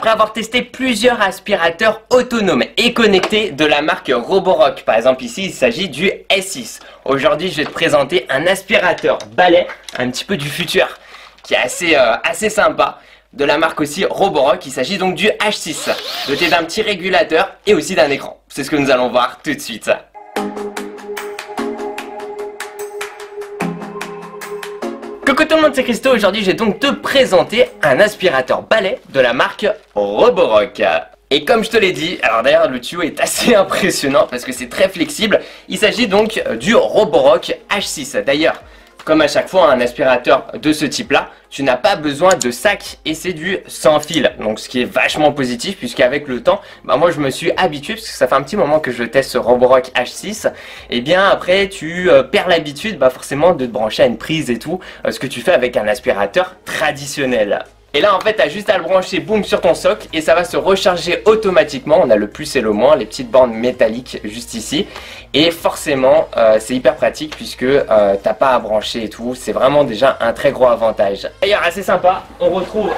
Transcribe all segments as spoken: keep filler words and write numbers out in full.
après avoir testé plusieurs aspirateurs autonomes et connectés de la marque Roborock. Par exemple ici il s'agit du S six. Aujourd'hui je vais te présenter un aspirateur balai, un petit peu du futur, qui est assez, euh, assez sympa. De la marque aussi Roborock, il s'agit donc du H six, doté d'un petit régulateur et aussi d'un écran. C'est ce que nous allons voir tout de suite. Coucou tout le monde, c'est Christo. Aujourd'hui je vais donc te présenter un aspirateur balai de la marque Roborock. Et comme je te l'ai dit, alors d'ailleurs le tuyau est assez impressionnant parce que c'est très flexible. Il s'agit donc du Roborock H six. D'ailleurs, comme à chaque fois un aspirateur de ce type là, tu n'as pas besoin de sac et c'est du sans fil. Donc ce qui est vachement positif puisqu'avec le temps, bah moi je me suis habitué parce que ça fait un petit moment que je teste ce Roborock H six. Et bien après tu euh, perds l'habitude bah forcément de te brancher à une prise et tout, euh, ce que tu fais avec un aspirateur traditionnel. Et là en fait tu as juste à le brancher boum sur ton socle et ça va se recharger automatiquement. On a le plus et le moins, les petites bornes métalliques juste ici. Et forcément euh, c'est hyper pratique puisque euh, t'as pas à brancher et tout. C'est vraiment déjà un très gros avantage. D'ailleurs assez sympa, on retrouve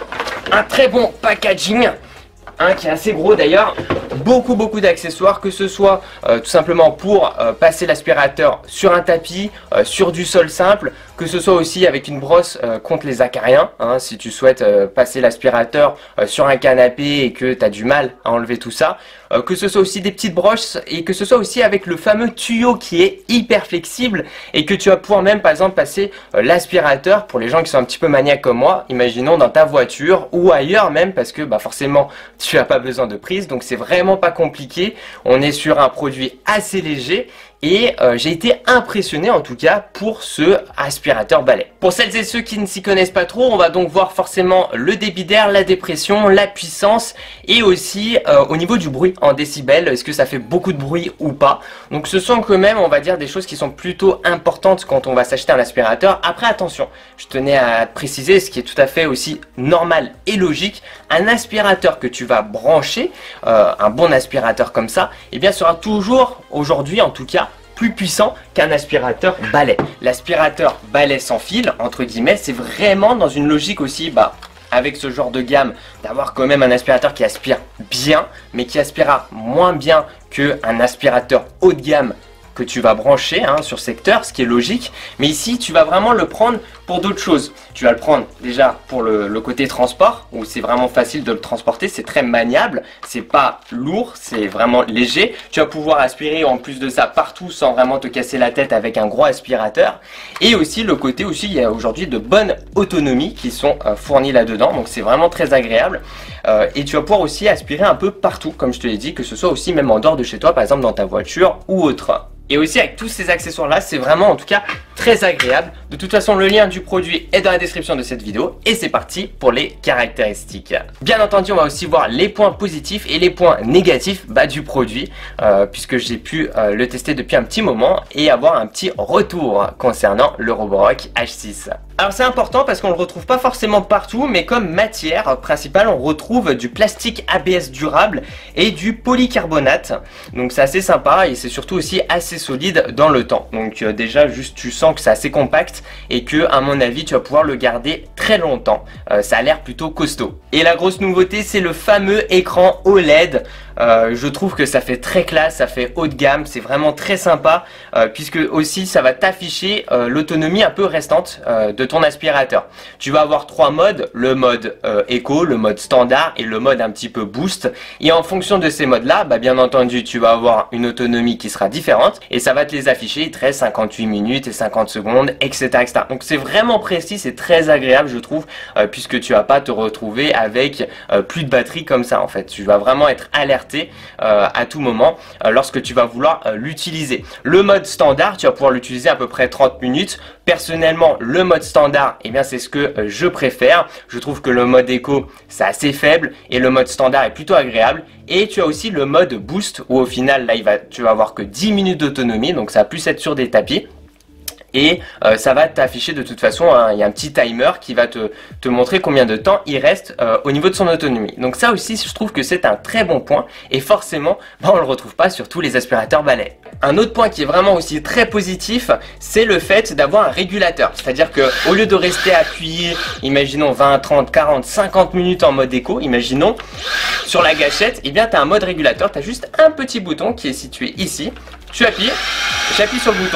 un très bon packaging. Un qui est assez gros d'ailleurs, beaucoup beaucoup d'accessoires, que ce soit euh, tout simplement pour euh, passer l'aspirateur sur un tapis, euh, sur du sol simple, que ce soit aussi avec une brosse euh, contre les acariens, hein, si tu souhaites euh, passer l'aspirateur euh, sur un canapé et que tu as du mal à enlever tout ça, euh, que ce soit aussi des petites brosses et que ce soit aussi avec le fameux tuyau qui est hyper flexible et que tu vas pouvoir même par exemple passer euh, l'aspirateur pour les gens qui sont un petit peu maniaques comme moi, imaginons dans ta voiture ou ailleurs même parce que bah, forcément tu n'as pas besoin de prise, donc c'est vraiment pas compliqué. On est sur un produit assez léger et euh, j'ai été impressionné en tout cas pour ce aspirateur balai. Pour celles et ceux qui ne s'y connaissent pas trop, on va donc voir forcément le débit d'air, la dépression, la puissance et aussi euh, au niveau du bruit en décibels, est-ce que ça fait beaucoup de bruit ou pas. Donc ce sont quand même on va dire des choses qui sont plutôt importantes quand on va s'acheter un aspirateur. Après attention, je tenais à préciser ce qui est tout à fait aussi normal et logique, un aspirateur que tu vas brancher, euh, un bon aspirateur comme ça, eh bien sera toujours aujourd'hui en tout cas plus puissant qu'un aspirateur balai. L'aspirateur balai sans fil, entre guillemets, c'est vraiment dans une logique aussi, bah, avec ce genre de gamme, d'avoir quand même un aspirateur qui aspire bien, mais qui aspirera moins bien qu'un aspirateur haut de gamme que tu vas brancher hein, sur secteur, ce qui est logique. Mais ici, tu vas vraiment le prendre pour d'autres choses. Tu vas le prendre déjà pour le, le côté transport, où c'est vraiment facile de le transporter, c'est très maniable, c'est pas lourd, c'est vraiment léger. Tu vas pouvoir aspirer en plus de ça partout sans vraiment te casser la tête avec un gros aspirateur. Et aussi le côté aussi, il y a aujourd'hui de bonnes autonomies qui sont euh, fournies là-dedans, donc c'est vraiment très agréable. Euh, et tu vas pouvoir aussi aspirer un peu partout, comme je te l'ai dit, que ce soit aussi même en dehors de chez toi, par exemple dans ta voiture ou autre. Et aussi avec tous ces accessoires là, c'est vraiment en tout cas très agréable. De toute façon le lien du produit est dans la description de cette vidéo. Et c'est parti pour les caractéristiques. Bien entendu on va aussi voir les points positifs et les points négatifs bah, du produit. euh, Puisque j'ai pu euh, le tester depuis un petit moment et avoir un petit retour concernant le Roborock H six. Alors c'est important parce qu'on ne le retrouve pas forcément partout, mais comme matière principale on retrouve du plastique A B S durable et du polycarbonate. Donc c'est assez sympa et c'est surtout aussi assez solide dans le temps. Donc euh, déjà juste tu sens que c'est assez compact et que à mon avis tu vas pouvoir le garder très longtemps. Euh, ça a l'air plutôt costaud. Et la grosse nouveauté c'est le fameux écran O L E D. Euh, je trouve que ça fait très classe, ça fait haut de gamme, c'est vraiment très sympa euh, puisque aussi ça va t'afficher euh, l'autonomie un peu restante euh, de ton aspirateur. Tu vas avoir trois modes, le mode euh, éco, le mode standard et le mode un petit peu boost. Et en fonction de ces modes là, bah, bien entendu tu vas avoir une autonomie qui sera différente et ça va te les afficher, il te reste cinquante-huit minutes et cinquante secondes, et cetera et cetera. Donc c'est vraiment précis, c'est très agréable je trouve euh, puisque tu vas pas te retrouver avec euh, plus de batterie comme ça en fait. Tu vas vraiment être alerté Euh, à tout moment euh, lorsque tu vas vouloir euh, l'utiliser. Le mode standard, tu vas pouvoir l'utiliser à peu près trente minutes. Personnellement, le mode standard, eh bien c'est ce que euh, je préfère. Je trouve que le mode éco, c'est assez faible et le mode standard est plutôt agréable. Et tu as aussi le mode boost où au final, là, il va, tu vas avoir que dix minutes d'autonomie, donc ça va plus être sur des tapis. et euh, ça va t'afficher de toute façon, hein, il y a un petit timer qui va te, te montrer combien de temps il reste euh, au niveau de son autonomie. Donc ça aussi, je trouve que c'est un très bon point et forcément, bah, on ne le retrouve pas sur tous les aspirateurs balais. Un autre point qui est vraiment aussi très positif, c'est le fait d'avoir un régulateur. C'est-à-dire que au lieu de rester appuyé, imaginons vingt, trente, quarante, cinquante minutes en mode éco, imaginons, sur la gâchette, eh bien tu as un mode régulateur, tu as juste un petit bouton qui est situé ici. Tu appuies, j'appuie sur le bouton.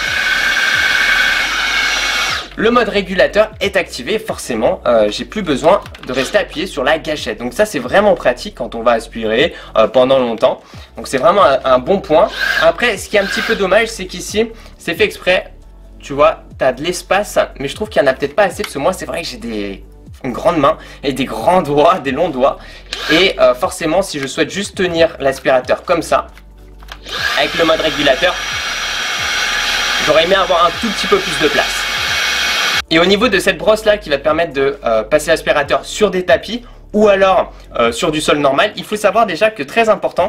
Le mode régulateur est activé, forcément, euh, j'ai plus besoin de rester appuyé sur la gâchette. Donc ça, c'est vraiment pratique quand on va aspirer euh, pendant longtemps. Donc c'est vraiment un, un bon point. Après, ce qui est un petit peu dommage, c'est qu'ici, c'est fait exprès. Tu vois, tu as de l'espace, mais je trouve qu'il n'y en a peut-être pas assez, parce que moi, c'est vrai que j'ai des... une grande main et des grands doigts, des longs doigts. Et euh, forcément, si je souhaite juste tenir l'aspirateur comme ça, avec le mode régulateur, j'aurais aimé avoir un tout petit peu plus de place. Et au niveau de cette brosse là qui va te permettre de euh, passer l'aspirateur sur des tapis ou alors euh, sur du sol normal, il faut savoir déjà que très important,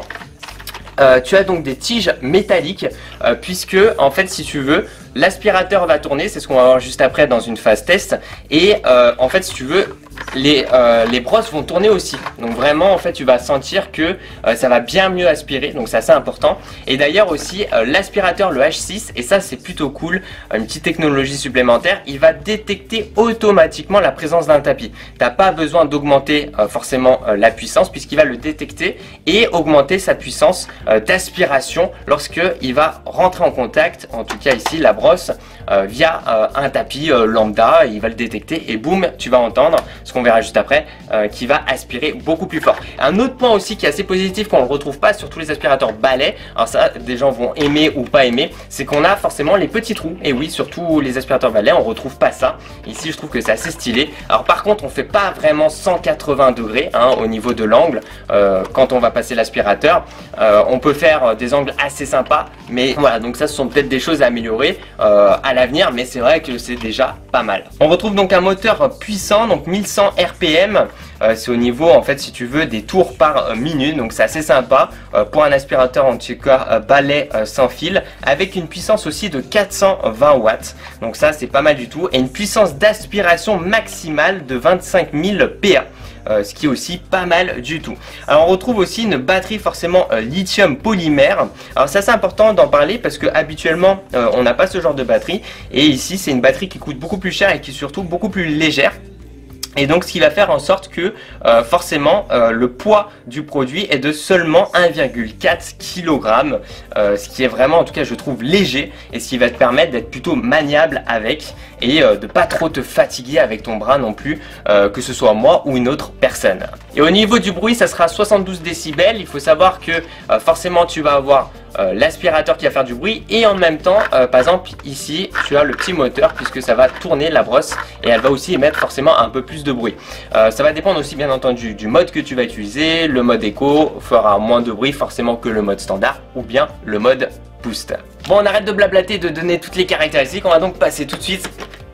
euh, tu as donc des tiges métalliques euh, puisque en fait si tu veux l'aspirateur va tourner, c'est ce qu'on va voir juste après dans une phase test et euh, en fait si tu veux les, euh, les brosses vont tourner aussi, donc vraiment en fait tu vas sentir que euh, ça va bien mieux aspirer, donc c'est assez important. Et d'ailleurs aussi euh, l'aspirateur, le H six, et ça c'est plutôt cool, une petite technologie supplémentaire, il va détecter automatiquement la présence d'un tapis. T'as pas besoin d'augmenter euh, forcément euh, la puissance puisqu'il va le détecter et augmenter sa puissance euh, d'aspiration lorsque il va rentrer en contact, en tout cas ici la brosse euh, via euh, un tapis euh, lambda, il va le détecter et boum, tu vas entendre ce qu'on verra juste après, euh, qui va aspirer beaucoup plus fort. Un autre point aussi qui est assez positif, qu'on ne retrouve pas sur tous les aspirateurs balais, alors ça des gens vont aimer ou pas aimer, c'est qu'on a forcément les petits trous. Et oui, sur tous les aspirateurs balais on retrouve pas ça. Ici je trouve que c'est assez stylé. Alors par contre on fait pas vraiment cent quatre-vingts degrés hein, au niveau de l'angle euh, quand on va passer l'aspirateur. Euh, on peut faire des angles assez sympas, mais voilà, donc ça ce sont peut-être des choses à améliorer euh, à l'avenir, mais c'est vrai que c'est déjà pas mal. On retrouve donc un moteur puissant, donc mille cent R P M, euh, c'est au niveau en fait si tu veux des tours par euh, minute, donc c'est assez sympa euh, pour un aspirateur en tout cas euh, balai euh, sans fil, avec une puissance aussi de quatre cent vingt watts, donc ça c'est pas mal du tout, et une puissance d'aspiration maximale de vingt-cinq mille P A. Euh, ce qui est aussi pas mal du tout. Alors on retrouve aussi une batterie forcément euh, lithium polymère. Alors ça c'est important d'en parler parce que habituellement euh, on n'a pas ce genre de batterie, et ici c'est une batterie qui coûte beaucoup plus cher et qui est surtout beaucoup plus légère. Et donc ce qui va faire en sorte que euh, forcément euh, le poids du produit est de seulement un virgule quatre kilogramme, euh, ce qui est vraiment en tout cas je trouve léger, et ce qui va te permettre d'être plutôt maniable avec et euh, de pas trop te fatiguer avec ton bras non plus, euh, que ce soit moi ou une autre personne. Et au niveau du bruit ça sera soixante-douze décibels, il faut savoir que euh, forcément tu vas avoir Euh, l'aspirateur qui va faire du bruit et en même temps euh, par exemple ici tu as le petit moteur puisque ça va tourner la brosse et elle va aussi émettre forcément un peu plus de bruit. Euh, ça va dépendre aussi bien entendu du mode que tu vas utiliser. Le mode éco fera moins de bruit forcément que le mode standard ou bien le mode boost. Bon, on arrête de blablater et de donner toutes les caractéristiques, on va donc passer tout de suite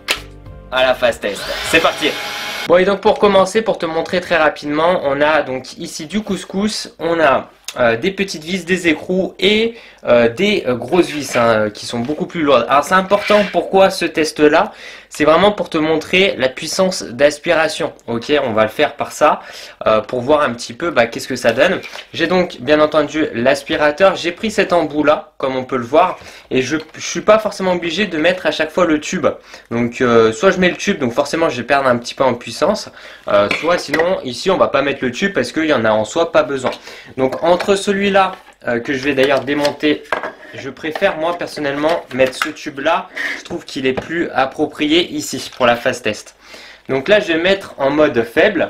à la phase test. C'est parti. Bon, et donc pour commencer, pour te montrer très rapidement, on a donc ici du couscous, on a Euh, des petites vis, des écrous et euh, des euh, grosses vis hein, qui sont beaucoup plus lourdes. Alors c'est important, pourquoi ce test là? C'est vraiment pour te montrer la puissance d'aspiration. Ok, on va le faire par ça euh, pour voir un petit peu bah, qu'est-ce que ça donne. J'ai donc bien entendu l'aspirateur, j'ai pris cet embout là comme on peut le voir, et je ne suis pas forcément obligé de mettre à chaque fois le tube. Donc euh, soit je mets le tube, donc forcément je vais perdre un petit peu en puissance, euh, soit sinon ici on va pas mettre le tube parce qu'il y en a en soi pas besoin. Donc entre celui-là euh, que je vais d'ailleurs démonter, je préfère moi personnellement mettre ce tube là, je trouve qu'il est plus approprié ici pour la phase test. Donc là je vais mettre en mode faible,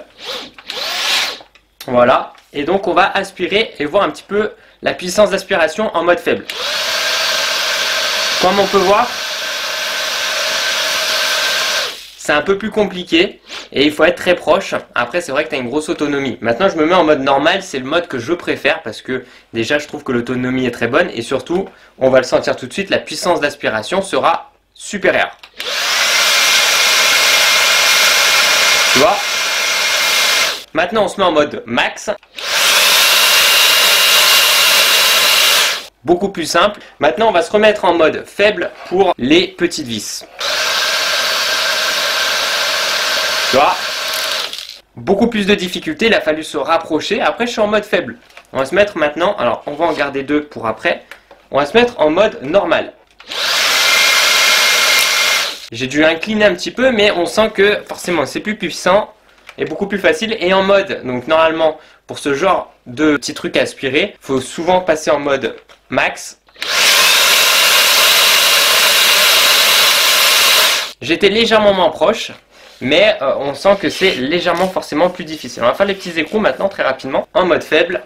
voilà, et donc on va aspirer et voir un petit peu la puissance d'aspiration en mode faible. Comme on peut voir, c'est un peu plus compliqué et il faut être très proche. Après c'est vrai que tu as une grosse autonomie. Maintenant je me mets en mode normal, c'est le mode que je préfère parce que déjà je trouve que l'autonomie est très bonne et surtout on va le sentir tout de suite, la puissance d'aspiration sera supérieure. Tu vois? Maintenant on se met en mode max. beaucoup plus simple. Maintenant, on va se remettre en mode faible pour les petites vis. Tu vois, beaucoup plus de difficultés, il a fallu se rapprocher. Après, je suis en mode faible. On va se mettre maintenant, alors on va en garder deux pour après. On va se mettre en mode normal. J'ai dû incliner un petit peu, mais on sent que forcément c'est plus puissant et beaucoup plus facile. Et en mode, donc normalement, pour ce genre de petits trucs à aspirer, il faut souvent passer en mode max. J'étais légèrement moins proche, mais euh, on sent que c'est légèrement forcément plus difficile. On va faire les petits écrous maintenant très rapidement, en mode faible.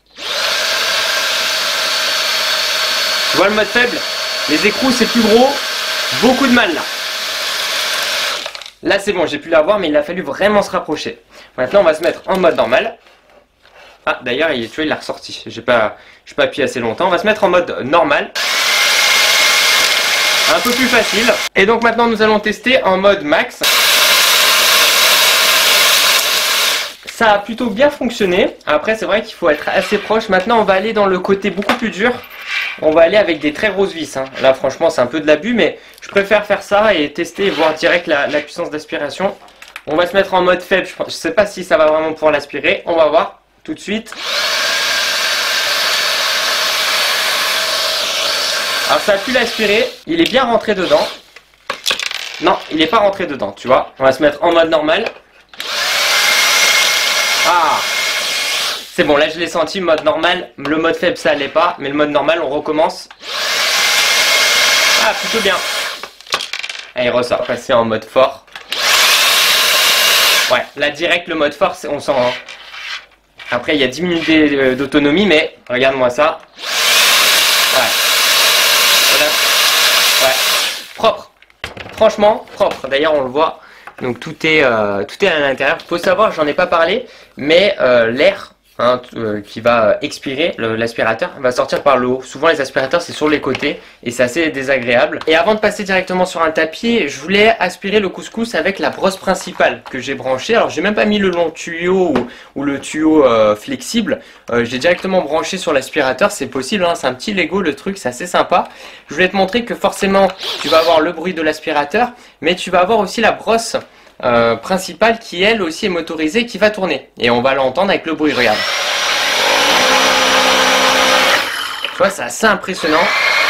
Tu vois le mode faible? Les écrous c'est plus gros, beaucoup de mal là. Là c'est bon, j'ai pu l'avoir, mais il a fallu vraiment se rapprocher. Maintenant on va se mettre en mode normal. Ah d'ailleurs, tu vois, il l'a ressorti. J'ai pas, j'ai pas appuyé assez longtemps. On va se mettre en mode normal. Un peu plus facile. Et donc maintenant nous allons tester en mode max. Ça a plutôt bien fonctionné. Après c'est vrai qu'il faut être assez proche. Maintenant on va aller dans le côté beaucoup plus dur. On va aller avec des très grosses vis. Hein. Là franchement c'est un peu de l'abus, mais je préfère faire ça et tester et voir direct la, la puissance d'aspiration. On va se mettre en mode faible. Je ne sais pas si ça va vraiment pouvoir l'aspirer. On va voir tout de suite. Alors ça a pu l'aspirer. Il est bien rentré dedans. Non, il n'est pas rentré dedans, tu vois. On va se mettre en mode normal. Ah, c'est bon, là je l'ai senti, mode normal. Le mode faible ça allait pas, mais le mode normal on recommence. Ah, plutôt bien. Et il ressort. Passer en mode fort. Ouais, là direct le mode fort, on sent. Hein. Après il y a dix minutes d'autonomie, mais regarde-moi ça. Ouais. Voilà. Ouais. Propre. Franchement, propre. D'ailleurs on le voit. Donc tout est, euh, tout est à l'intérieur. Il faut savoir, j'en ai pas parlé, mais euh, l'air hein, euh, qui va expirer, l'aspirateur, va sortir par le haut. Souvent les aspirateurs c'est sur les côtés et c'est assez désagréable. Et avant de passer directement sur un tapis, je voulais aspirer le couscous avec la brosse principale que j'ai branchée. Alors j'ai même pas mis le long tuyau ou, ou le tuyau euh, flexible. Euh, j'ai directement branché sur l'aspirateur, c'est possible, hein, c'est un petit Lego le truc, c'est assez sympa. Je voulais te montrer que forcément tu vas avoir le bruit de l'aspirateur, mais tu vas avoir aussi la brosse Euh, principale qui elle aussi est motorisée, qui va tourner et on va l'entendre avec le bruit. Regarde, tu vois, c'est assez impressionnant.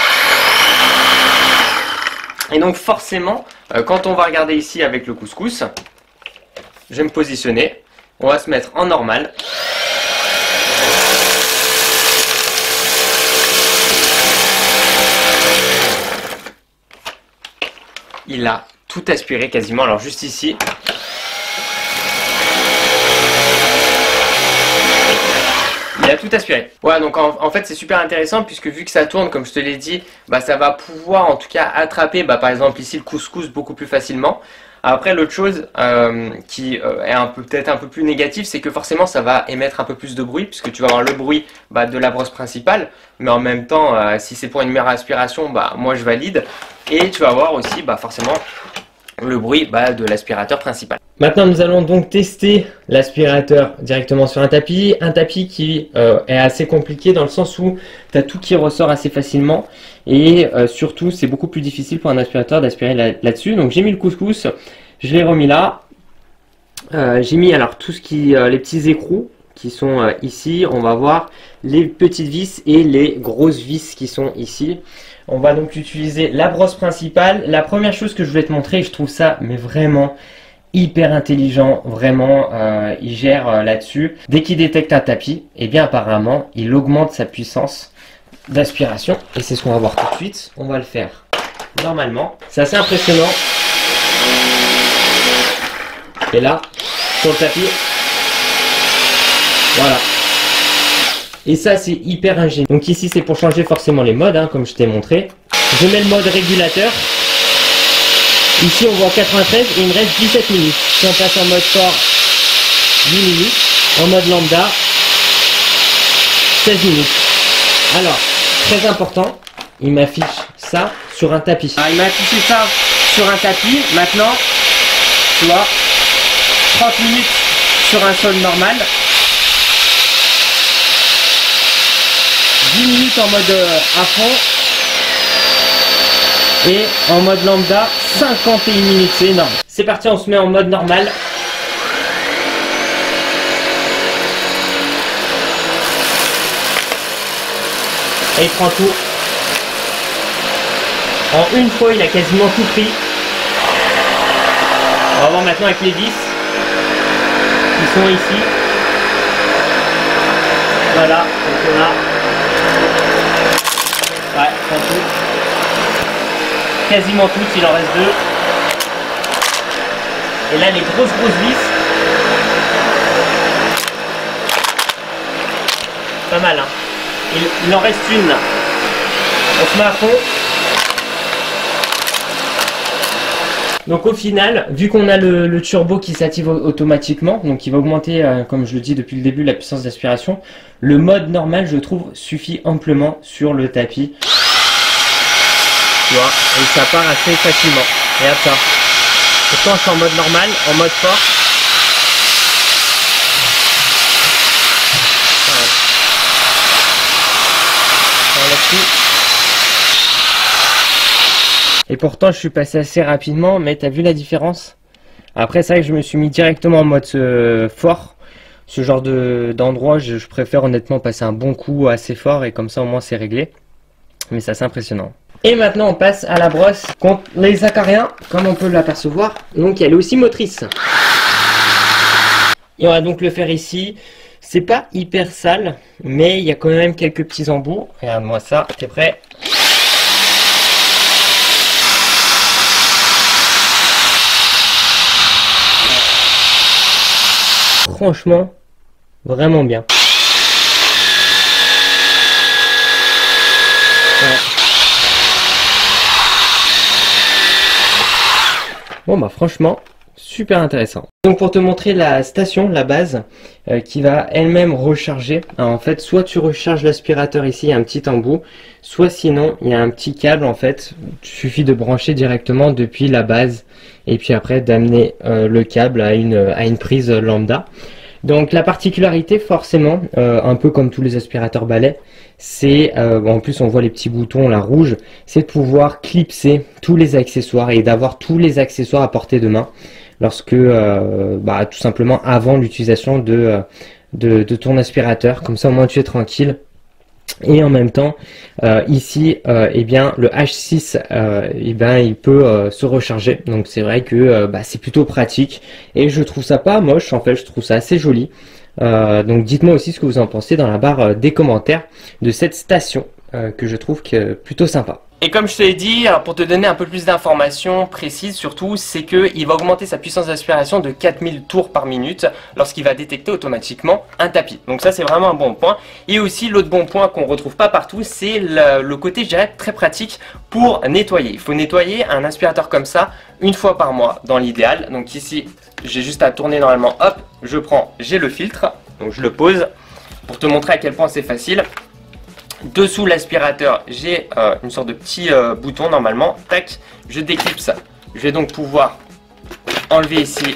Et donc forcément euh, quand on va regarder ici avec le couscous, je vais me positionner, on va se mettre en normal. Il a tout aspiré quasiment, alors juste ici. Il a tout aspiré. Voilà, donc en, en fait c'est super intéressant puisque vu que ça tourne, comme je te l'ai dit, bah, ça va pouvoir en tout cas attraper bah, par exemple ici le couscous beaucoup plus facilement. Après l'autre chose euh, qui euh, est un peu peut-être un peu plus négative, c'est que forcément ça va émettre un peu plus de bruit puisque tu vas avoir le bruit bah, de la brosse principale, mais en même temps euh, si c'est pour une meilleure aspiration, bah, moi je valide. Et tu vas avoir aussi bah, forcément le bruit bah, de l'aspirateur principal. Maintenant nous allons donc tester l'aspirateur directement sur un tapis. Un tapis qui euh, est assez compliqué dans le sens où tu as tout qui ressort assez facilement. Et euh, surtout c'est beaucoup plus difficile pour un aspirateur d'aspirer là-dessus. Là donc j'ai mis le couscous, je l'ai remis là. Euh, j'ai mis alors tout ce qui, euh, les petits écrous qui sont euh, ici. On va voir les petites vis et les grosses vis qui sont ici. On va donc utiliser la brosse principale. La première chose que je voulais te montrer, je trouve ça mais vraiment hyper intelligent, vraiment euh, il gère euh, là-dessus. Dès qu'il détecte un tapis, et eh bien apparemment il augmente sa puissance d'aspiration et c'est ce qu'on va voir tout de suite. On va le faire normalement, c'est assez impressionnant. Et là sur le tapis, voilà. Et ça c'est hyper ingénieux. Donc ici c'est pour changer forcément les modes hein, comme je t'ai montré. Je mets le mode régulateur. Ici on voit quatre-vingt-treize et il me reste dix-sept minutes. Si on passe en mode fort, huit minutes. En mode lambda, seize minutes. Alors, très important, il m'affiche ça sur un tapis. Ah, il m'a affiché ça sur un tapis. Maintenant, tu vois, trente minutes sur un sol normal. dix minutes en mode euh, à fond. Et en mode lambda, cinquante et une minutes, c'est énorme. C'est parti, on se met en mode normal. Et il prend tout. En une fois, il a quasiment tout pris. On va voir maintenant avec les vis qui sont ici. Voilà, donc on a. Ouais, il prend tout. Quasiment toutes, il en reste deux. Et là, les grosses grosses vis. Pas mal, hein. Il, il en reste une là. On se met à fond. Donc au final, vu qu'on a le, le turbo qui s'active automatiquement, donc il va augmenter, euh, comme je le dis depuis le début, la puissance d'aspiration, le mode normal, je trouve, suffit amplement sur le tapis. Tu vois, et ça part assez facilement. Regarde ça. Pourtant je suis en mode normal, en mode fort. Et pourtant je suis passé assez rapidement, mais t'as vu la différence? Après c'est vrai que je me suis mis directement en mode euh, fort. Ce genre de d'endroit, je, je préfère honnêtement passer un bon coup assez fort et comme ça au moins c'est réglé. Mais c'est assez impressionnant. Et maintenant on passe à la brosse contre les acariens, comme on peut l'apercevoir. Donc elle est aussi motrice. Et on va donc le faire ici. C'est pas hyper sale, mais il y a quand même quelques petits embouts. Regarde-moi ça, t'es prêt? Franchement, vraiment bien. Ouais. Bon bah franchement, super intéressant. Donc pour te montrer la station, la base, euh, qui va elle-même recharger. Alors, en fait, soit tu recharges l'aspirateur ici, il y a un petit embout, soit sinon, il y a un petit câble en fait. Il suffit de brancher directement depuis la base et puis après d'amener euh, le câble à une, à une prise lambda. Donc la particularité forcément, euh, un peu comme tous les aspirateurs balais, c'est, euh, en plus on voit les petits boutons là rouges, c'est de pouvoir clipser tous les accessoires et d'avoir tous les accessoires à portée de main lorsque, euh, bah, tout simplement avant l'utilisation de, de, de ton aspirateur, comme ça au moins tu es tranquille. Et en même temps, euh, ici, euh, eh bien, le H six, euh, eh bien, il peut euh, se recharger. Donc c'est vrai que euh, bah, c'est plutôt pratique. Et je trouve ça pas moche, en fait, je trouve ça assez joli. Euh, donc dites-moi aussi ce que vous en pensez dans la barre euh, des commentaires de cette station euh, que je trouve que plutôt sympa. Et comme je te l'ai dit, alors pour te donner un peu plus d'informations précises surtout, c'est qu'il va augmenter sa puissance d'aspiration de quatre mille tours par minute lorsqu'il va détecter automatiquement un tapis. Donc ça c'est vraiment un bon point. Et aussi l'autre bon point qu'on ne retrouve pas partout, c'est le, le côté je dirais très pratique pour nettoyer. Il faut nettoyer un aspirateur comme ça une fois par mois dans l'idéal. Donc ici j'ai juste à tourner normalement, hop, je prends, j'ai le filtre, donc je le pose pour te montrer à quel point c'est facile. Dessous l'aspirateur, j'ai euh, une sorte de petit euh, bouton normalement. Tac, je déclipse. Je vais donc pouvoir enlever ici,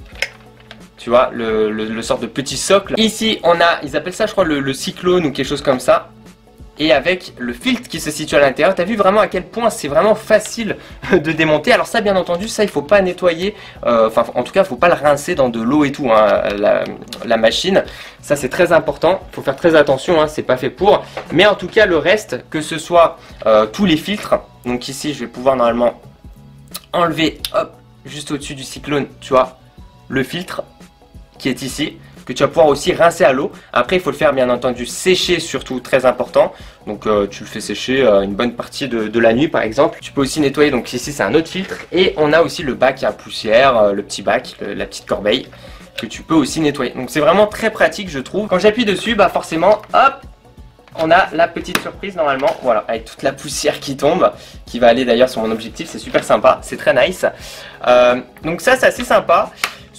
tu vois, le, le, le sort de petit socle. Ici, on a, ils appellent ça, je crois, le, le cyclone ou quelque chose comme ça. Et avec le filtre qui se situe à l'intérieur, tu as vu vraiment à quel point c'est vraiment facile de démonter. Alors ça, bien entendu, ça, il faut pas nettoyer, euh, enfin en tout cas, il faut pas le rincer dans de l'eau et tout, hein, la, la machine. Ça, c'est très important, il faut faire très attention, hein, c'est pas fait pour. Mais en tout cas, le reste, que ce soit euh, tous les filtres, donc ici, je vais pouvoir normalement enlever, hop, juste au-dessus du cyclone, tu vois, le filtre qui est ici, que tu vas pouvoir aussi rincer à l'eau. Après, il faut le faire bien entendu sécher, surtout très important. Donc euh, tu le fais sécher euh, une bonne partie de, de la nuit par exemple. Tu peux aussi nettoyer, donc ici c'est un autre filtre. Et on a aussi le bac à poussière, euh, le petit bac, le, la petite corbeille que tu peux aussi nettoyer. Donc c'est vraiment très pratique je trouve. Quand j'appuie dessus, bah forcément, hop, on a la petite surprise normalement. Voilà, avec toute la poussière qui tombe, qui va aller d'ailleurs sur mon objectif, c'est super sympa, c'est très nice. Euh, donc ça c'est assez sympa.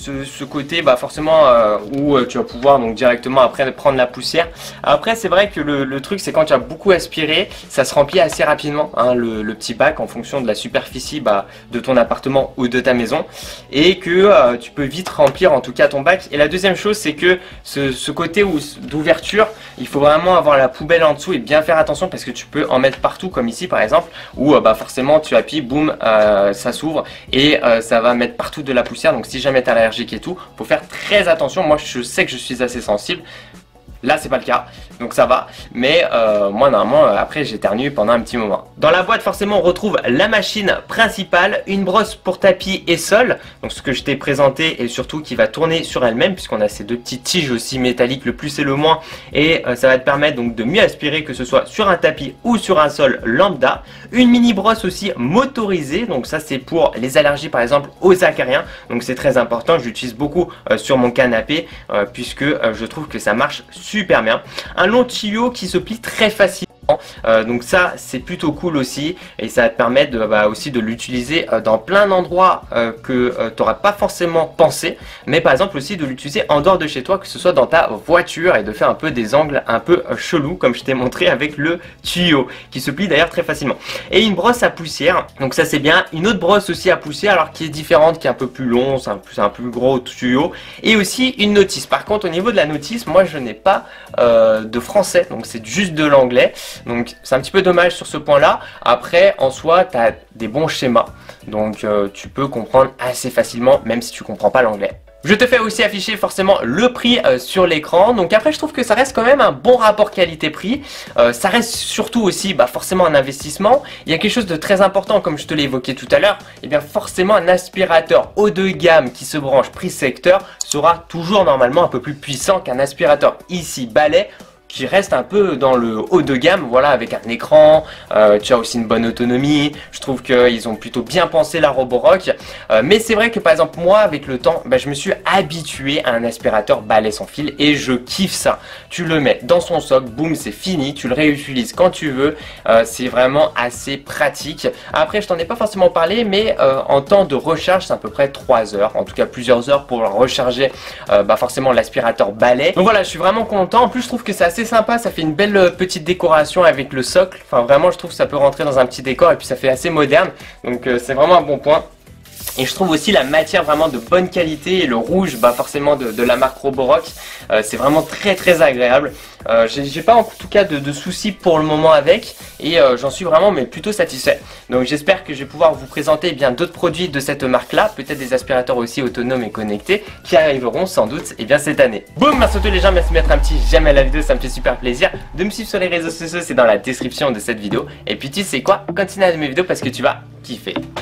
ce, ce côté bah forcément euh, où euh, tu vas pouvoir donc directement après prendre la poussière. Après c'est vrai que le, le truc c'est quand tu as beaucoup aspiré, ça se remplit assez rapidement hein, le, le petit bac en fonction de la superficie bah, de ton appartement ou de ta maison, et que euh, tu peux vite remplir en tout cas ton bac. Et la deuxième chose c'est que ce, ce côté d'ouverture, il faut vraiment avoir la poubelle en dessous et bien faire attention parce que tu peux en mettre partout comme ici par exemple, où euh, bah, forcément tu appuies, boum, euh, ça s'ouvre et euh, ça va mettre partout de la poussière. Donc si jamais tu es allergique et tout, faut faire très attention. Moi je sais que je suis assez sensible. Là c'est pas le cas, donc ça va, mais euh, moi normalement après j'éternue pendant un petit moment. Dans la boîte forcément on retrouve la machine principale, une brosse pour tapis et sol, donc ce que je t'ai présenté et surtout qui va tourner sur elle-même puisqu'on a ces deux petites tiges aussi métalliques, le plus et le moins, et euh, ça va te permettre donc de mieux aspirer que ce soit sur un tapis ou sur un sol lambda. Une mini brosse aussi motorisée, donc ça c'est pour les allergies par exemple aux acariens, donc c'est très important, je l'utilise beaucoup euh, sur mon canapé euh, puisque euh, je trouve que ça marche super super bien. Un long tuyau qui se plie très facilement. Euh, donc ça c'est plutôt cool aussi, et ça va te permettre de, bah, aussi de l'utiliser euh, dans plein d'endroits euh, que euh, tu n'auras pas forcément pensé, mais par exemple aussi de l'utiliser en dehors de chez toi, que ce soit dans ta voiture, et de faire un peu des angles un peu euh, chelous comme je t'ai montré avec le tuyau qui se plie d'ailleurs très facilement. Et une brosse à poussière, donc ça c'est bien. Une autre brosse aussi à poussière, alors qui est différente, qui est un peu plus long, c'est un, un plus gros tuyau, et aussi une notice. Par contre au niveau de la notice, moi je n'ai pas euh, de français, donc c'est juste de l'anglais. Donc c'est un petit peu dommage sur ce point là. Après en soi tu as des bons schémas, donc euh, tu peux comprendre assez facilement même si tu comprends pas l'anglais. Je te fais aussi afficher forcément le prix euh, sur l'écran. Donc après je trouve que ça reste quand même un bon rapport qualité-prix. euh, Ça reste surtout aussi bah, forcément un investissement. Il y a quelque chose de très important comme je te l'ai évoqué tout à l'heure. Et bien forcément un aspirateur haut de gamme qui se branche prix secteur sera toujours normalement un peu plus puissant qu'un aspirateur ici balai, qui reste un peu dans le haut de gamme, voilà, avec un écran, euh, tu as aussi une bonne autonomie. Je trouve qu'ils ont plutôt bien pensé la Roborock, euh, mais c'est vrai que par exemple moi avec le temps, bah, je me suis habitué à un aspirateur balai sans fil et je kiffe ça. Tu le mets dans son socle, boum, c'est fini, tu le réutilises quand tu veux, euh, c'est vraiment assez pratique. Après je t'en ai pas forcément parlé, mais euh, en temps de recharge c'est à peu près trois heures, en tout cas plusieurs heures pour recharger euh, bah, forcément l'aspirateur balai. Donc voilà, je suis vraiment content. En plus je trouve que c'est assez sympa, ça fait une belle petite décoration avec le socle. Enfin vraiment je trouve que ça peut rentrer dans un petit décor et puis ça fait assez moderne, donc euh, c'est vraiment un bon point. Et je trouve aussi la matière vraiment de bonne qualité, et le rouge bah forcément de, de la marque Roborock, euh, c'est vraiment très très agréable. Euh, j'ai pas en tout cas de, de soucis pour le moment avec, et euh, j'en suis vraiment mais plutôt satisfait. Donc j'espère que je vais pouvoir vous présenter eh bien d'autres produits de cette marque là, peut-être des aspirateurs aussi autonomes et connectés qui arriveront sans doute eh bien cette année. Boum, merci à tous les gens, merci de mettre un petit j'aime à la vidéo, ça me fait super plaisir. De me suivre sur les réseaux sociaux, c'est dans la description de cette vidéo. Et puis tu sais quoi, continue à aimer mes vidéos parce que tu vas kiffer.